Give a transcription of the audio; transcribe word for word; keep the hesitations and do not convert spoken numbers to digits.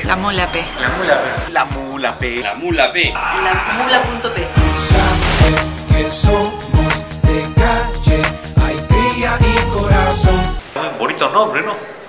La Mula P. La Mula P. La Mula P. La Mula P. La Mula.p. Sabes que somos de calle, hay cría y corazón. Muy bonito nombre, ¿no?